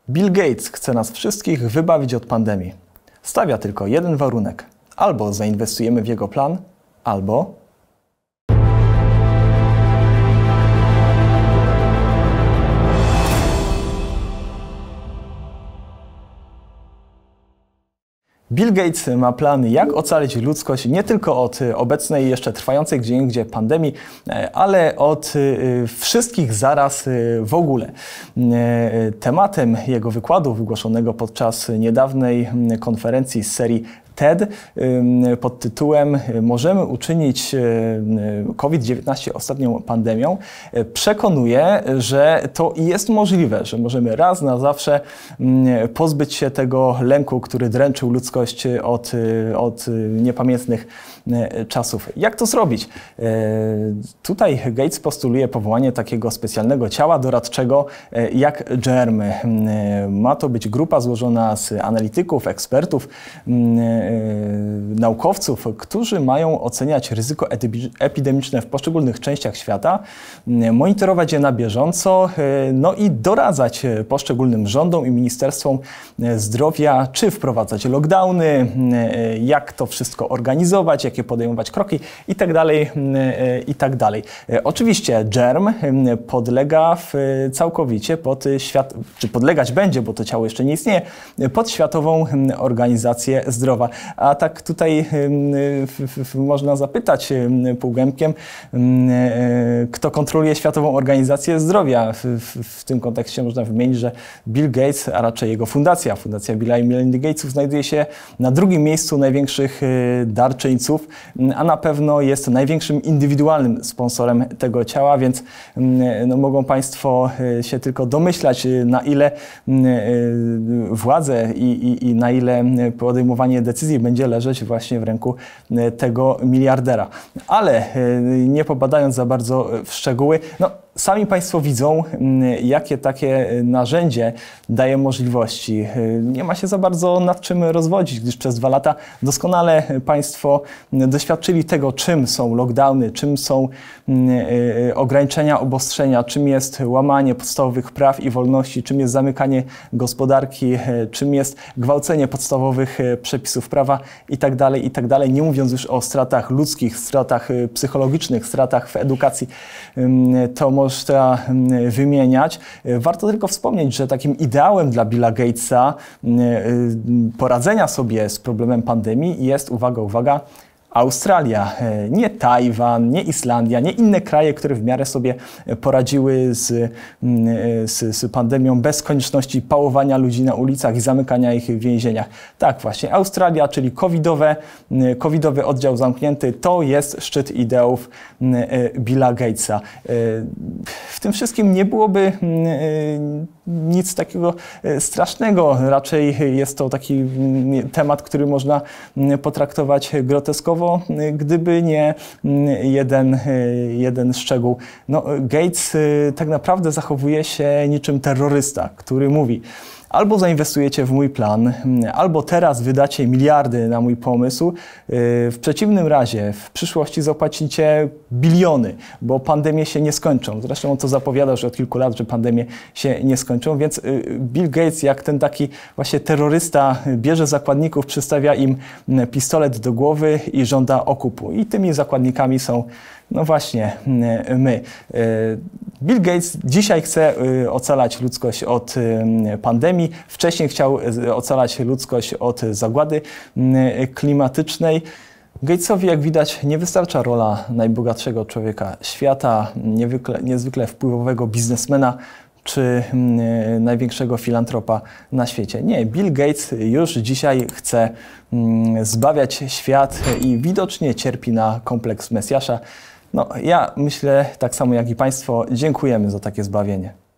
Bill Gates chce nas wszystkich wybawić od pandemii. Stawia tylko jeden warunek. Albo zainwestujemy w jego plan, albo... Bill Gates ma plan, jak ocalić ludzkość nie tylko od obecnej, jeszcze trwającej gdzieniegdzie pandemii, ale od wszystkich zaraz w ogóle. Tematem jego wykładu wygłoszonego podczas niedawnej konferencji z serii TED pod tytułem "Możemy uczynić COVID-19 ostatnią pandemią" przekonuje, że to jest możliwe, że możemy raz na zawsze pozbyć się tego lęku, który dręczył ludzkość od niepamiętnych czasów. Jak to zrobić? Tutaj Gates postuluje powołanie takiego specjalnego ciała doradczego jak JERM. Ma to być grupa złożona z analityków, ekspertów, naukowców, którzy mają oceniać ryzyko epidemiczne w poszczególnych częściach świata, monitorować je na bieżąco, no i doradzać poszczególnym rządom i ministerstwom zdrowia, czy wprowadzać lockdowny, jak to wszystko organizować, jakie podejmować kroki itd. itd. Oczywiście JERM podlega całkowicie pod czy podlegać będzie, bo to ciało jeszcze nie istnieje, pod Światową Organizację Zdrowia. A tak tutaj można zapytać półgębkiem, kto kontroluje Światową Organizację Zdrowia. W tym kontekście można wymienić, że Bill Gates, a raczej jego fundacja Billa i Melindy Gatesów, znajduje się na drugim miejscu największych darczyńców, a na pewno jest największym indywidualnym sponsorem tego ciała, więc no, mogą Państwo się tylko domyślać, na ile władze i na ile podejmowanie decyzji będzie leżeć właśnie w ręku tego miliardera. Ale nie popadając za bardzo w szczegóły, no, sami Państwo widzą, jakie takie narzędzie daje możliwości. Nie ma się za bardzo nad czym rozwodzić, gdyż przez 2 lata doskonale Państwo doświadczyli tego, czym są lockdowny, czym są ograniczenia, obostrzenia, czym jest łamanie podstawowych praw i wolności, czym jest zamykanie gospodarki, czym jest gwałcenie podstawowych przepisów prawa itd., itd. Nie mówiąc już o stratach ludzkich, stratach psychologicznych, stratach w edukacji, to można wymieniać. Warto tylko wspomnieć, że takim ideałem dla Billa Gatesa poradzenia sobie z problemem pandemii jest, uwaga, uwaga, Australia, nie Tajwan, nie Islandia, nie inne kraje, które w miarę sobie poradziły z pandemią bez konieczności pałowania ludzi na ulicach i zamykania ich w więzieniach. Tak właśnie, Australia, czyli covidowy oddział zamknięty, to jest szczyt ideałów Billa Gatesa. W tym wszystkim nie byłoby nic takiego strasznego. Raczej jest to taki temat, który można potraktować groteskowo, gdyby nie jeden szczegół. No, Gates tak naprawdę zachowuje się niczym terrorysta, który mówi: albo zainwestujecie w mój plan, albo teraz wydacie miliardy na mój pomysł. W przeciwnym razie w przyszłości zapłacicie biliony, bo pandemie się nie skończą. Zresztą on to zapowiada już od kilku lat, że pandemie się nie skończą, więc Bill Gates, jak ten taki właśnie terrorysta, bierze zakładników, przystawia im pistolet do głowy i żąda okupu. I tymi zakładnikami są, no właśnie, my. Bill Gates dzisiaj chce ocalać ludzkość od pandemii. Wcześniej chciał ocalać ludzkość od zagłady klimatycznej. Gatesowi, jak widać, nie wystarcza rola najbogatszego człowieka świata, niezwykle wpływowego biznesmena czy największego filantropa na świecie. Nie, Bill Gates już dzisiaj chce zbawiać świat i widocznie cierpi na kompleks Mesjasza. No, ja myślę, tak samo jak i Państwo, dziękujemy za takie zbawienie.